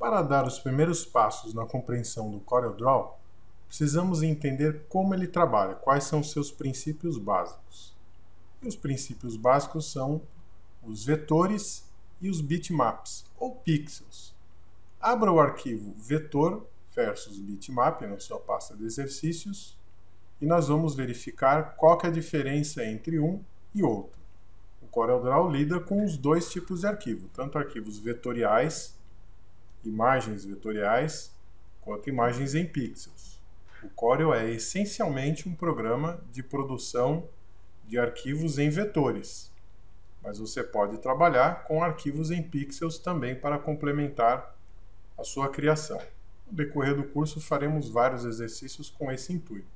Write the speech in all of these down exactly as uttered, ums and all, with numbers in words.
Para dar os primeiros passos na compreensão do CorelDRAW, precisamos entender como ele trabalha, quais são os seus princípios básicos. E os princípios básicos são os vetores e os bitmaps, ou pixels. Abra o arquivo vetor versus bitmap na sua pasta de exercícios e nós vamos verificar qual que é a diferença entre um e outro. O CorelDRAW lida com os dois tipos de arquivo, tanto arquivos vetoriais, imagens vetoriais, quanto imagens em pixels. O Corel é essencialmente um programa de produção de arquivos em vetores, mas você pode trabalhar com arquivos em pixels também para complementar a sua criação. No decorrer do curso faremos vários exercícios com esse intuito.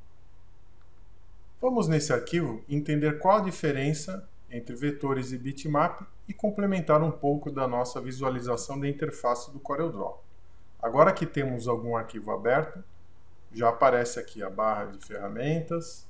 Vamos nesse arquivo entender qual a diferença entre vetores e bitmap e complementar um pouco da nossa visualização da interface do CorelDRAW. Agora que temos algum arquivo aberto, já aparece aqui a barra de ferramentas,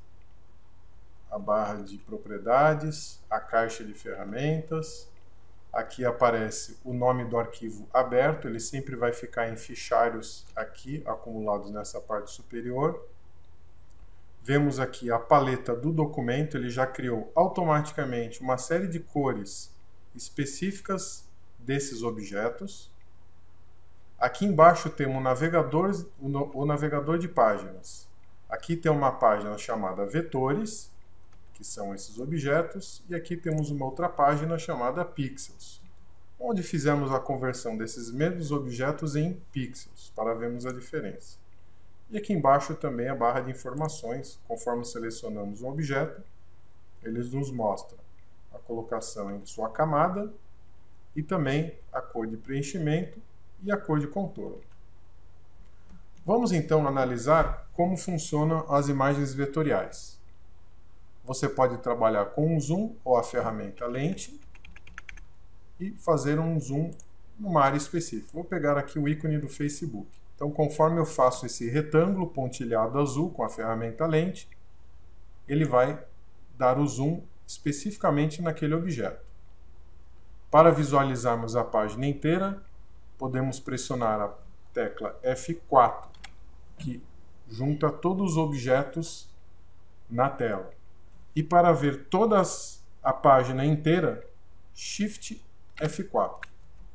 a barra de propriedades, a caixa de ferramentas. Aqui aparece o nome do arquivo aberto, ele sempre vai ficar em fichários aqui, acumulados nessa parte superior. Vemos aqui a paleta do documento, ele já criou automaticamente uma série de cores específicas desses objetos. Aqui embaixo temos o navegador, o navegador de páginas. Aqui tem uma página chamada vetores, que são esses objetos, e aqui temos uma outra página chamada pixels, onde fizemos a conversão desses mesmos objetos em pixels, para vermos a diferença. E aqui embaixo também a barra de informações, conforme selecionamos um objeto, eles nos mostram a colocação em sua camada e também a cor de preenchimento e a cor de contorno. Vamos então analisar como funcionam as imagens vetoriais. Você pode trabalhar com um zoom ou a ferramenta lente e fazer um zoom numa área específica. Vou pegar aqui o ícone do Facebook. Então, conforme eu faço esse retângulo pontilhado azul com a ferramenta lente, ele vai dar o zoom especificamente naquele objeto. Para visualizarmos a página inteira, podemos pressionar a tecla F quatro, que junta todos os objetos na tela. E para ver toda a página inteira, Shift F quatro.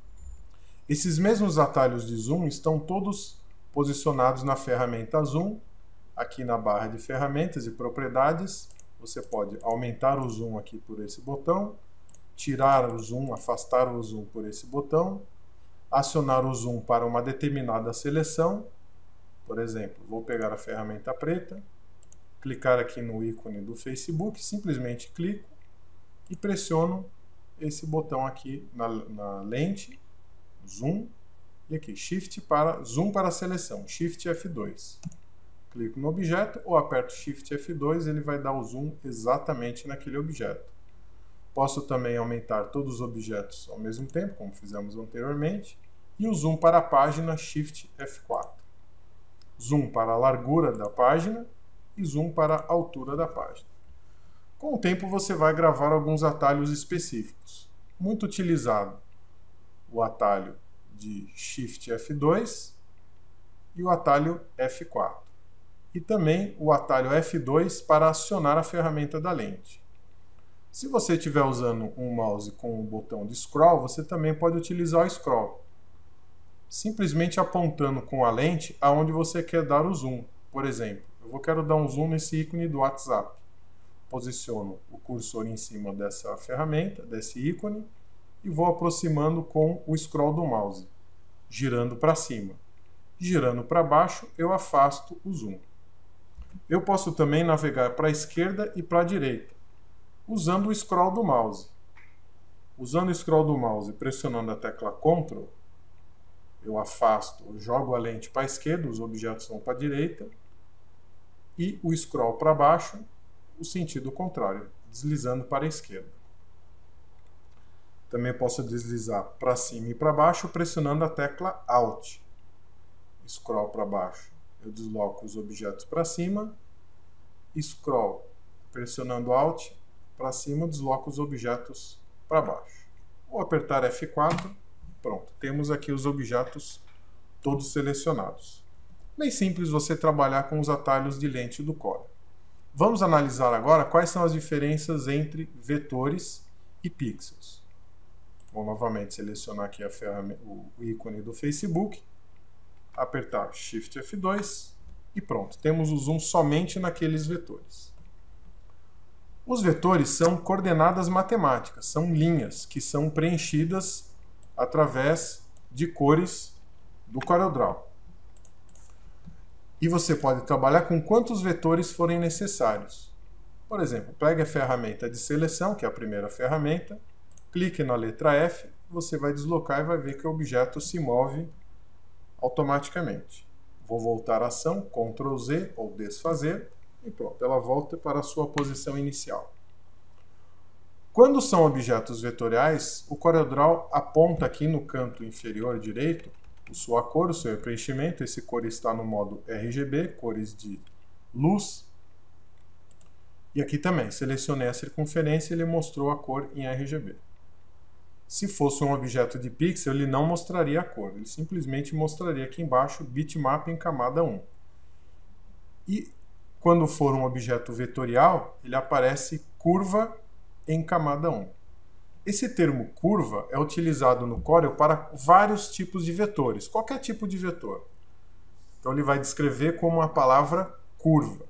Esses mesmos atalhos de zoom estão todos posicionados na ferramenta zoom. Aqui na barra de ferramentas e propriedades, você pode aumentar o zoom aqui por esse botão, tirar o zoom, afastar o zoom por esse botão, acionar o zoom para uma determinada seleção. Por exemplo, vou pegar a ferramenta preta, clicar aqui no ícone do Facebook, simplesmente clico e pressiono esse botão aqui na, na lente, zoom, e aqui Shift para zoom para a seleção, Shift F dois. Clico no objeto ou aperto Shift F dois, ele vai dar o zoom exatamente naquele objeto. Posso também aumentar todos os objetos ao mesmo tempo, como fizemos anteriormente, e o zoom para a página, Shift F quatro. Zoom para a largura da página e zoom para a altura da página. Com o tempo você vai gravar alguns atalhos específicos. Muito utilizado o atalho de Shift F dois e o atalho F quatro. E também o atalho F dois para acionar a ferramenta da lente. Se você estiver usando um mouse com o botão de scroll, você também pode utilizar o scroll, simplesmente apontando com a lente aonde você quer dar o zoom. Por exemplo, eu vou quero dar um zoom nesse ícone do WhatsApp. Posiciono o cursor em cima dessa ferramenta, desse ícone, e vou aproximando com o scroll do mouse, girando para cima. Girando para baixo, eu afasto o zoom. Eu posso também navegar para a esquerda e para a direita, usando o scroll do mouse. Usando o scroll do mouse e pressionando a tecla Ctrl, eu afasto, eu jogo a lente para a esquerda, os objetos vão para a direita, e o scroll para baixo, o sentido contrário, deslizando para a esquerda. Também posso deslizar para cima e para baixo pressionando a tecla Alt. Scroll para baixo, eu desloco os objetos para cima. Scroll, pressionando Alt para cima, desloco os objetos para baixo. Vou apertar F quatro Pronto, temos aqui os objetos todos selecionados. Bem simples você trabalhar com os atalhos de lente do Corel. Vamos analisar agora quais são as diferenças entre vetores e pixels. Vou novamente selecionar aqui a ferramenta, o ícone do Facebook, apertar Shift F dois e pronto, temos o zoom somente naqueles vetores. Os vetores são coordenadas matemáticas, são linhas que são preenchidas através de cores do CorelDRAW. E você pode trabalhar com quantos vetores forem necessários. Por exemplo, pegue a ferramenta de seleção, que é a primeira ferramenta, clique na letra F, você vai deslocar e vai ver que o objeto se move automaticamente. Vou voltar à ação, control Z ou desfazer, e pronto, ela volta para a sua posição inicial. Quando são objetos vetoriais, o CorelDRAW aponta aqui no canto inferior direito a sua cor, o seu preenchimento. Esse cor está no modo R G B, cores de luz. E aqui também, selecionei a circunferência e ele mostrou a cor em R G B. Se fosse um objeto de pixel, ele não mostraria a cor, ele simplesmente mostraria aqui embaixo bitmap em camada um. E quando for um objeto vetorial, ele aparece curva em camada um. Esse termo curva é utilizado no Corel para vários tipos de vetores, qualquer tipo de vetor. Então ele vai descrever como a palavra curva.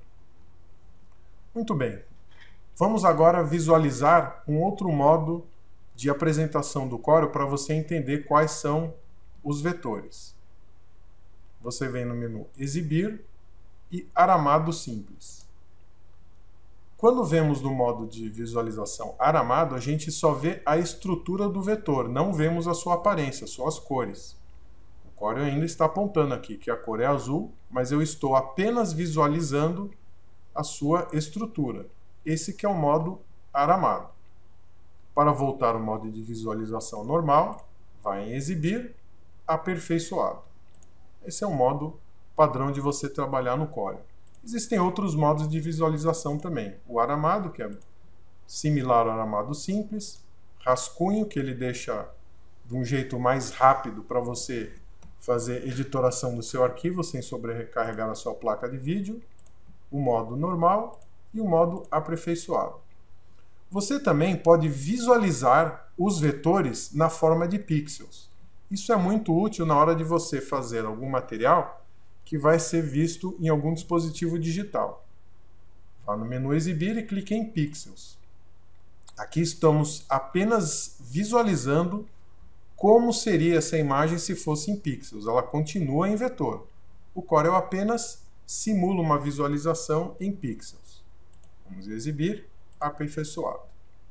Muito bem. Vamos agora visualizar um outro modo de apresentação do Corel para você entender quais são os vetores. Você vem no menu Exibir e Aramado Simples. Quando vemos no modo de visualização aramado, a gente só vê a estrutura do vetor, não vemos a sua aparência, só as cores. O Corel ainda está apontando aqui que a cor é azul, mas eu estou apenas visualizando a sua estrutura. Esse que é o modo aramado. Para voltar ao modo de visualização normal, vai em Exibir, Aperfeiçoado. Esse é o modo padrão de você trabalhar no Corel. Existem outros modos de visualização também. O aramado, que é similar ao aramado simples. Rascunho, que ele deixa de um jeito mais rápido para você fazer editoração do seu arquivo sem sobrecarregar a sua placa de vídeo. O modo normal e o modo aperfeiçoado. Você também pode visualizar os vetores na forma de pixels. Isso é muito útil na hora de você fazer algum material que vai ser visto em algum dispositivo digital. Vá no menu Exibir e clique em Pixels. Aqui estamos apenas visualizando como seria essa imagem se fosse em pixels. Ela continua em vetor. O Corel apenas simula uma visualização em pixels. Vamos exibir, aperfeiçoado.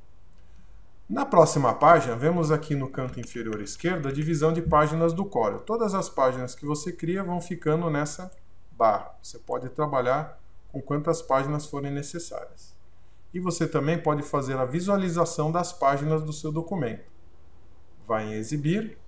Na próxima página, vemos aqui no canto inferior esquerdo a divisão de páginas do Corel. Todas as páginas que você cria vão ficando nessa barra. Você pode trabalhar com quantas páginas forem necessárias. E você também pode fazer a visualização das páginas do seu documento. Vai em Exibir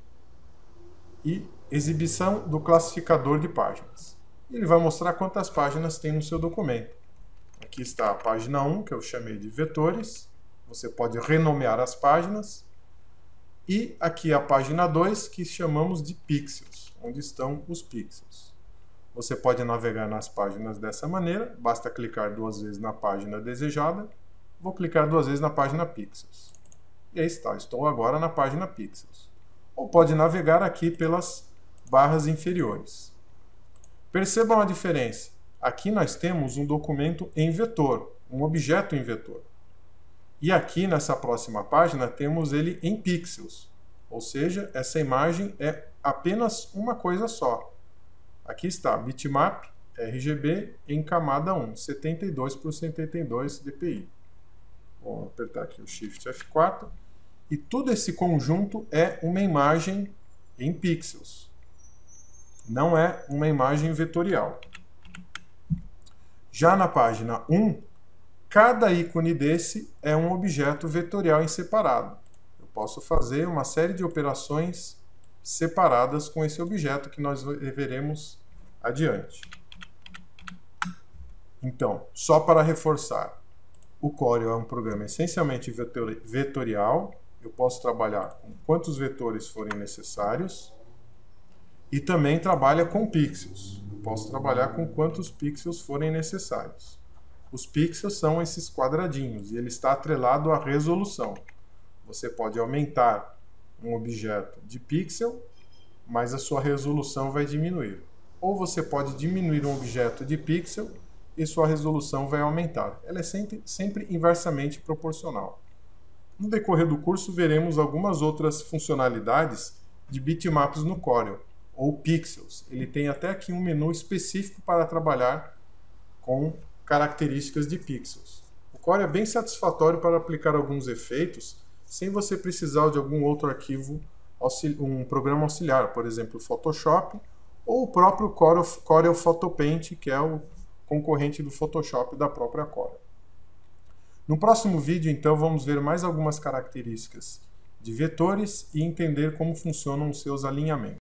e Exibição do classificador de páginas. Ele vai mostrar quantas páginas tem no seu documento. Aqui está a página um, que eu chamei de vetores. Você pode renomear as páginas. E aqui a página dois, que chamamos de pixels, onde estão os pixels. Você pode navegar nas páginas dessa maneira. Basta clicar duas vezes na página desejada. Vou clicar duas vezes na página pixels. E aí está, estou agora na página pixels. Ou pode navegar aqui pelas barras inferiores. Percebam a diferença. Aqui nós temos um documento em vetor, um objeto em vetor. E aqui nessa próxima página temos ele em pixels. Ou seja, essa imagem é apenas uma coisa só. Aqui está, bitmap R G B em camada um, setenta e dois por setenta e dois dpi. Vou apertar aqui o Shift F quatro. E todo esse conjunto é uma imagem em pixels. Não é uma imagem vetorial. Já na página um, cada ícone desse é um objeto vetorial em separado. Eu posso fazer uma série de operações separadas com esse objeto que nós veremos adiante. Então, só para reforçar, o Corel é um programa essencialmente vetorial. eu posso trabalhar com quantos vetores forem necessários e também trabalha com pixels. Eu posso trabalhar com quantos pixels forem necessários. Os pixels são esses quadradinhos e ele está atrelado à resolução. Você pode aumentar um objeto de pixel, mas a sua resolução vai diminuir. Ou você pode diminuir um objeto de pixel e sua resolução vai aumentar. Ela é sempre, sempre inversamente proporcional. No decorrer do curso, veremos algumas outras funcionalidades de bitmaps no Corel, ou pixels. Ele tem até aqui um menu específico para trabalhar com características de pixels. O Corel é bem satisfatório para aplicar alguns efeitos sem você precisar de algum outro arquivo, um programa auxiliar, por exemplo, o Photoshop, ou o próprio Corel, Corel Photopaint, que é o concorrente do Photoshop da própria Corel. No próximo vídeo, então, vamos ver mais algumas características de vetores e entender como funcionam os seus alinhamentos.